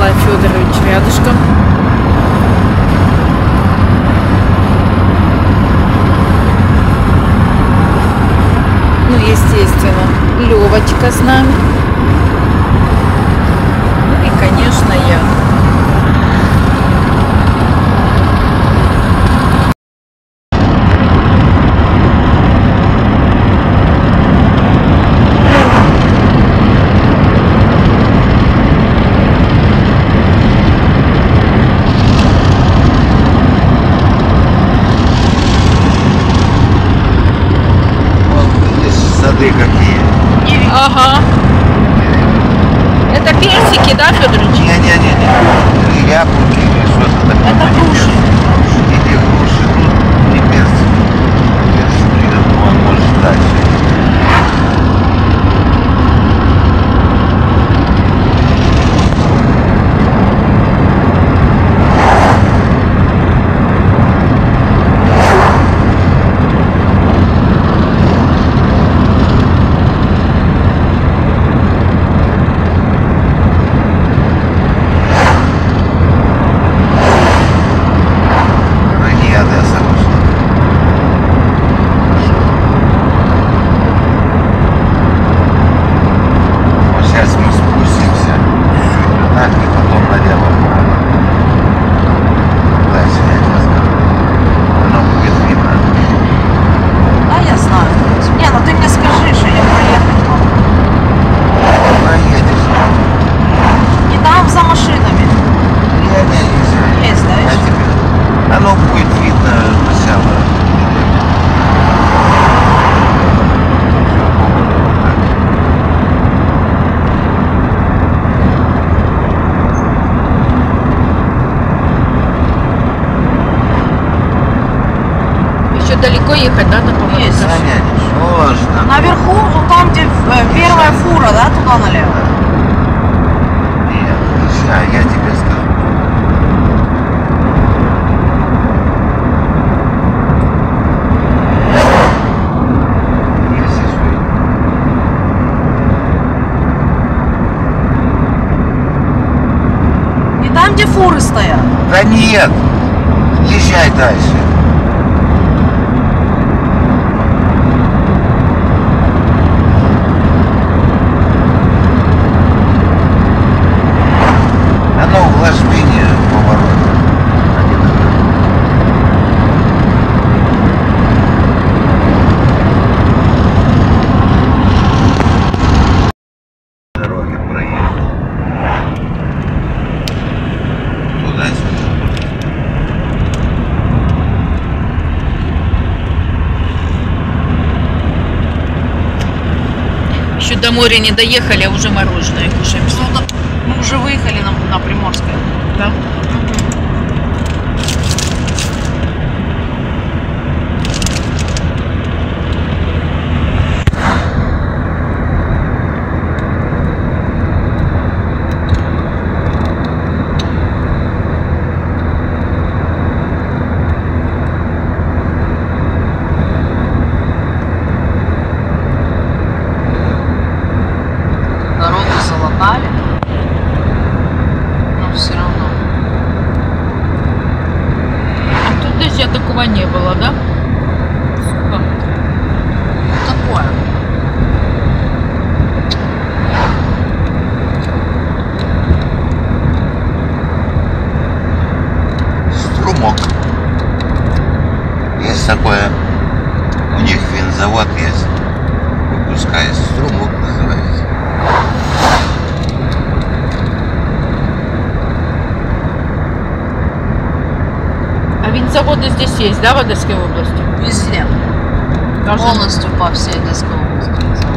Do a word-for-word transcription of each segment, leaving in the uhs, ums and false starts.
Николай Федорович рядышком. Ну, естественно, Левочка с нами. Ну и, конечно, я. Какие? Ага. Это персики, да, Федорович? Не-не-не. Яблоки или что-то такое. Это груши. Или груши, ну, не персики. Персики, он может дальше. Далеко ехать, да, до помощи? Есть, сложно. Наверху, вот там, где первая фура, да, туда налево? Нет, сейчас я тебе скажу. И там, где фуры стоят? Да нет, езжай дальше. Ложбине поворота. Дороги проехал. Туда-сюда. Еще до моря не доехали, а уже мороженое кушаем. Мы уже выехали на, на Приморское. Да? Дорогу залатали. Все равно. А тут дождя такого не было, да? Сухо. Такое. Струмок. Есть такое. У них винзавод есть. Выпускает струмок, называется. А винзаводы здесь есть, да, в Одесской области? Везде. Даже... Полностью по всей Одесской области.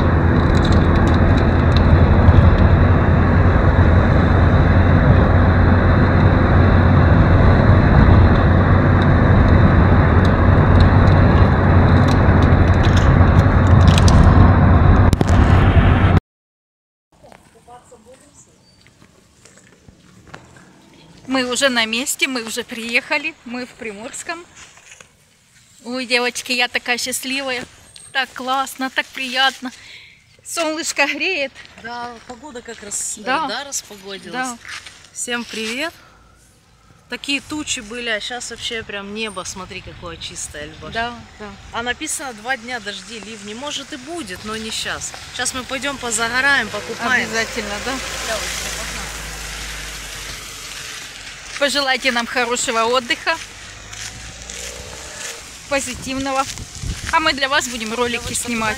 Мы уже на месте, мы уже приехали, мы в Приморском. Ой, девочки, я такая счастливая. Так классно, так приятно. Солнышко греет. Да, погода как раз, да, да, распогодилась. Да. Всем привет! Такие тучи были, а сейчас вообще прям небо, смотри, какое чистое, Альбаш. Да, да. А написано два дня дожди, ливни. Может и будет, но не сейчас. Сейчас мы пойдем позагораем, покупаем. Обязательно, да? Пожелайте нам хорошего отдыха, позитивного. А мы для вас будем ролики снимать.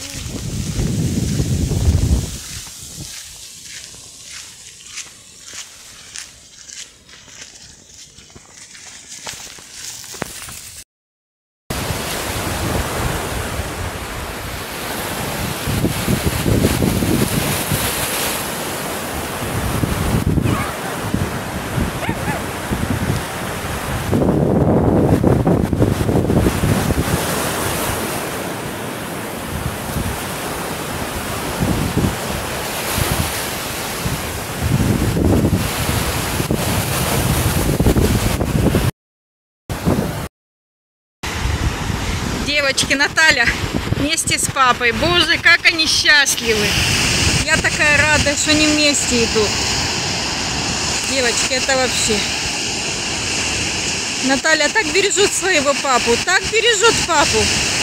Девочки, Наталья вместе с папой. Боже, как они счастливы. Я такая рада, что они вместе идут. Девочки, это вообще. Наталья так бережет своего папу, так бережет папу.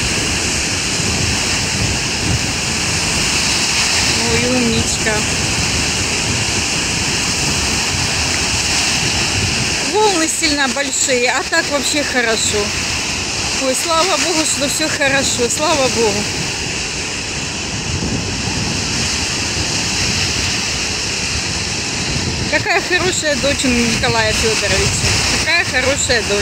Ой, умничка. Волны сильно большие, а так вообще хорошо. Ой, слава Богу, что все хорошо, слава Богу. Какая хорошая дочь у Николая Федоровича. Какая хорошая дочь.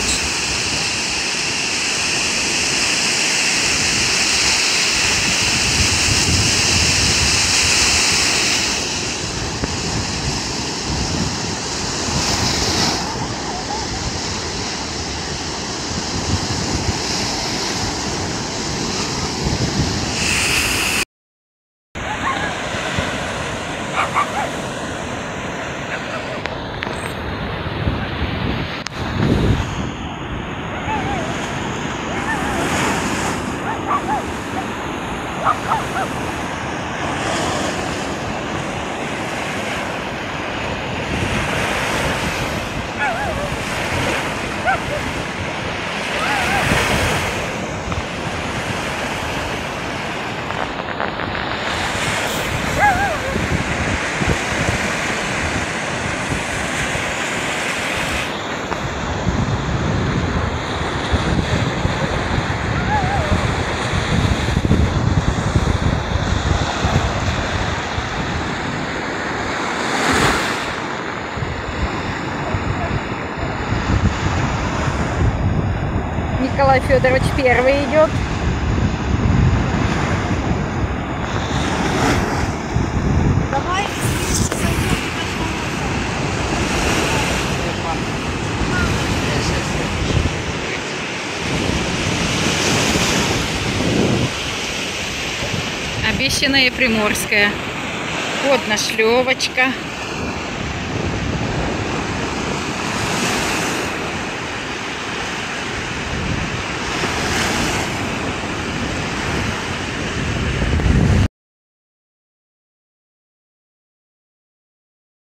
Николай Федорович первый идет. Давай. Обещанная Приморская. Вот нашлевочка.